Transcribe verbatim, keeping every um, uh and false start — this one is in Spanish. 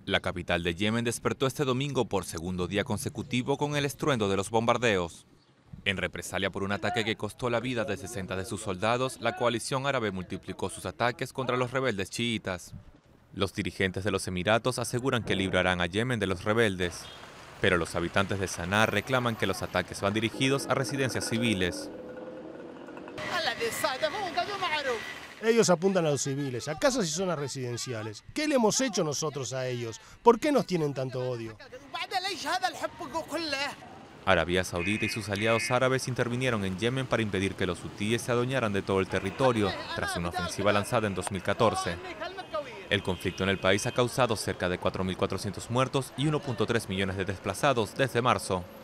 La capital de Yemen despertó este domingo por segundo día consecutivo con el estruendo de los bombardeos. En represalia por un ataque que costó la vida de sesenta de sus soldados, la coalición árabe multiplicó sus ataques contra los rebeldes chiitas. Los dirigentes de los Emiratos aseguran que librarán a Yemen de los rebeldes, pero los habitantes de Saná reclaman que los ataques van dirigidos a residencias civiles. Ellos apuntan a los civiles, a casas y zonas residenciales. ¿Qué le hemos hecho nosotros a ellos? ¿Por qué nos tienen tanto odio? Arabia Saudita y sus aliados árabes intervinieron en Yemen para impedir que los hutíes se adueñaran de todo el territorio, tras una ofensiva lanzada en dos mil catorce. El conflicto en el país ha causado cerca de cuatro mil cuatrocientos muertos y uno punto tres millones de desplazados desde marzo.